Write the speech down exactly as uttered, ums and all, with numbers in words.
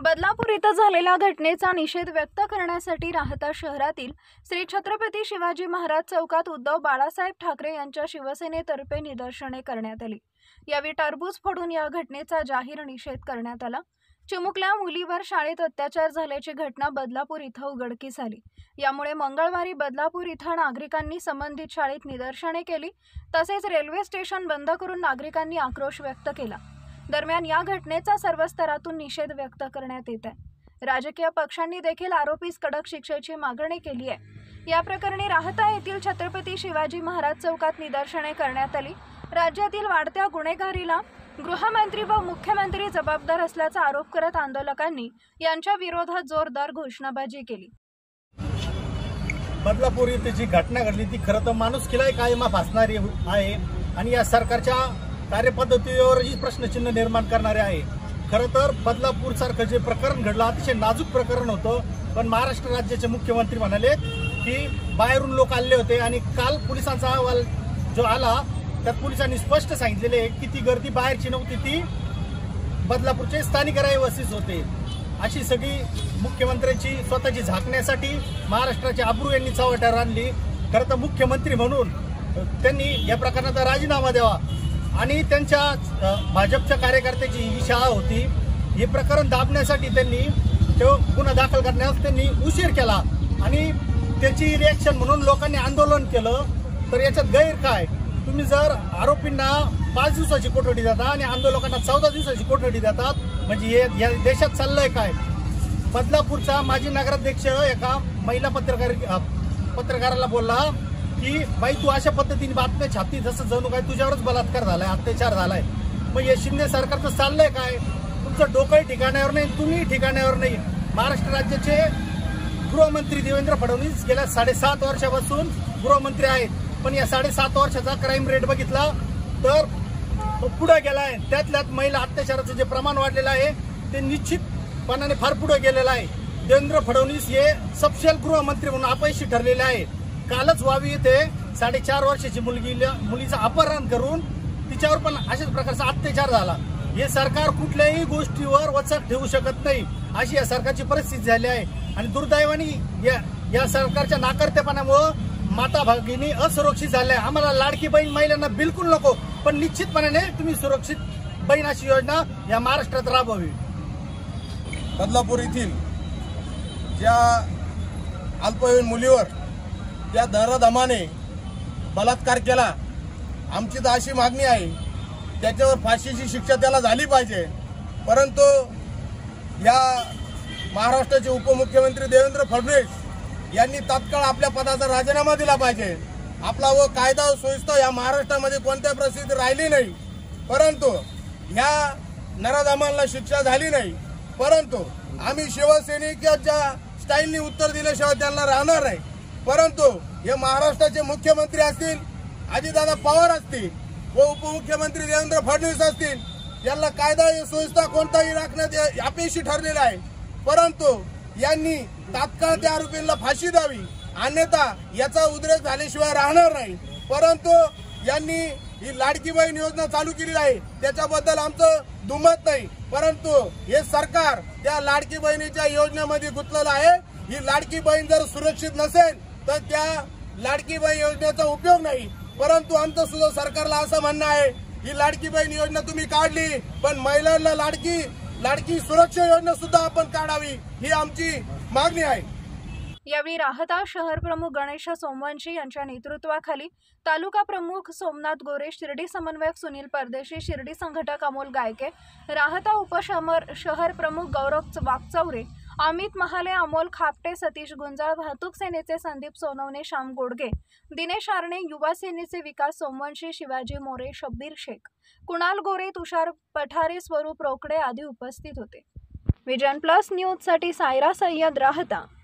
बदलापूर इथं झालेल्या घटनेचा निषेध व्यक्त करण्यासाठी राहता शहरातील श्री छत्रपती शिवाजी महाराज चौकात उद्धव बाळासाहेब ठाकरे यांच्या शिवसेनेतर्फे निदर्शने करण्यात आली। यावेळी टरबूज फोडून या घटनेचा जाहीर निषेध करण्यात आला। चिमुकल्या मुलीवर शाळेत अत्याचार झाल्याची घटना बदलापूर इथं उघडकीस आली। यामुळे मंगळवारी बदलापूर इथं नागरिकांनी संबंधित शाळेत निदर्शने केली, तसेच रेल्वे स्टेशन बंद करून नागरिकांनी आक्रोश व्यक्त केला। दरम्यान या घटनेचा सर्व स्तरातून निषेध व्यक्त करण्यात येत आहे। राजकीय पक्षांनी देखील आरोपीस कडक शिक्षेची मागणी केली आहे। या प्रकरणी राहता येथील छत्रपती शिवाजी महाराज चौकात निदर्शने करण्यात आली। राज्यातील वाढत्या गुन्हेगारीला गृहमंत्री व मुख्यमंत्री जबाबदार असल्याचा आरोप करत आंदोलकांनी यांच्या विरोधात जोरदार घोषणाबाजी केली। बदलापूर येथे जी घटना घडली ती खरं तर माणुसकीला कायमा फासणारी आहे आणि या सरकारच्या कार्यपद्धतीवरही प्रश्नचिन्ह निर्माण करणारे आहे। खरं तर बदलापूर सारखं जे प्रकरण घडलं अतिशय नाजूक प्रकरण होतं, पण महाराष्ट्र राज्याचे मुख्यमंत्री म्हणाले की बाहेरून लोक आले होते आणि काल पोलिसांचा अहवाल जो आला त्यात पोलिसांनी स्पष्ट सांगितलेले आहे की ती गर्दी बाहेरची नव्हती, ती बदलापूरचे स्थानिक रहिवासीच होते। अशी सगळी मुख्यमंत्र्यांची स्वतःची झाकण्यासाठी महाराष्ट्राची आबरू यांनी चव्हाट्यावर आणली। खरं तर मुख्यमंत्री म्हणून त्यांनी या प्रकरणाचा राजीनामा द्यावा आणि त्यांच्या भाजपच्या कार्यकर्त्याची ही शाळा होती, हे प्रकरण दाबण्यासाठी त्यांनी तो गुन्हा दाखल करण्यास त्यांनी उशीर केला आणि त्याची रिॲक्शन म्हणून लोकांनी आंदोलन केलं। तर याच्यात गैर काय? तुम्ही जर आरोपींना पाच दिवसाची कोठडी देता आणि आंदोलकांना चौदा दिवसाची कोठडी देतात, म्हणजे हे या देशात चाललंय काय? बदलापूरचा माजी नगराध्यक्ष एका महिला पत्रकार पत्रकाराला बोलला की बाई तू अशा पद्धतीने बातम्या छापती जसं जणू काय तुझ्यावरच बलात्कार झालाय, अत्याचार झालाय। मग हे शिंदे सरकारचं चाललंय काय? तुमचं डोकंही ठिकाण्यावर नाही, तुम्ही ठिकाण्यावर नाही। महाराष्ट्र राज्याचे गृहमंत्री देवेंद्र फडणवीस गेल्या साडेसात वर्षापासून गृहमंत्री आहेत, पण या साडेसात वर्षाचा क्राईम रेट बघितला तर तो पुढे गेलाय। त्यातल्यात महिला अत्याचाराचं जे प्रमाण वाढलेलं आहे ते निश्चितपणाने फार पुढे गेलेलं आहे। देवेंद्र फडणवीस हे सपशेल गृहमंत्री म्हणून अपयशी ठरलेले आहे। कालच वावी येथे साडेचार वर्षाची मुलगी मुलीचं अपहरण करून तिच्यावर पण अशाच प्रकारचा अत्याचार झाला। हे सरकार कुठल्याही गोष्टीवर वचक ठेवू शकत नाही, अशी या सरकारची परिस्थिती झाली आहे। आणि दुर्दैवाने या या सरकारच्या नाकर्तेपणामुळे माता भगिनी असुरक्षित झाल्या। आम्हाला लाडकी बहीण महिलांना बिलकुल नको, पण निश्चितपणे तुम्ही सुरक्षित बहीण अशी योजना या महाराष्ट्रात राबवावी। बदलापूर येथील ज्या अल्पवयीन मुलीवर त्या दरदमाने बलात्कार केला, आमची तर अशी मागणी आहे त्याच्यावर फाशीची शिक्षा त्याला झाली पाहिजे। परंतु या महाराष्ट्राचे उपमुख्यमंत्री देवेंद्र फडणवीस यांनी तात्काळ आपल्या पदाचा राजीनामा दिला पाहिजे। आपला व कायदा व सुव्यवस्था या महाराष्ट्रामध्ये कोणत्या परिस्थितीत राहिली नाही, परंतु या नराधमांना शिक्षा झाली नाही। परंतु आम्ही शिवसैनिकांच्या स्टाईलनी उत्तर दिल्याशिवाय त्यांना राहणार नाही। परंतु हे महाराष्ट्राचे मुख्यमंत्री असतील, अजितदादा पवार असतील व उपमुख्यमंत्री देवेंद्र फडणवीस असतील, यांना कायदा व सुव्यवस्था कोणताही राखण्यात अपयशी ठरलेला आहे। परंतु यांनी तात्काळ त्या आरोपींना फाशी द्यावी, अन्यथा याचा उद्रेक झाल्याशिवाय राहणार नाही। परंतु यांनी ही लाडकी बहीण योजना चालू केली आहे त्याच्याबद्दल आमचं दुमत नाही, परंतु हे सरकार त्या लाडकी बहिणीच्या योजनेमध्ये गुंतलेलं आहे। ही लाडकी बहीण जर सुरक्षित नसेल तर त्या लाडकी बहीण योजनेचा उपयोग नाही। परंतु आमचं सुद्धा सरकारला असं म्हणणं आहे, ही लाडकी बहीण योजना तुम्ही काढली, पण महिलांना लाडकी लाडकी सुरक्षा योजना सुद्धा आपण काढावी, ही आमची मागणी आहे। यावेळी राहता शहर प्रमुख गणेश सोमवंशी यांच्या नेतृत्वाखाली तालुका प्रमुख सोमनाथ गोरे, शिर्डी समन्वयक सुनील परदेशी, शिर्डी संघटक अमोल गायके, राहता उपशहर शहर प्रमुख गौरव वाकचौरे, अमित महाले, अमोल खापटे, सतीश गुंजाळ, वाहतूक सेनेचे संदीप सोनवणे, श्याम गोडगे, दिनेश आरणे, युवा सेनेचे विकास सोमवंशी, शिवाजी मोरे, शब्बीर शेख, कुणाल गोरे, तुषार पठारे, स्वरूप रोकडे आदी उपस्थित होते। विजन प्लस न्यूज साठी सायरा सय्यद, राहता।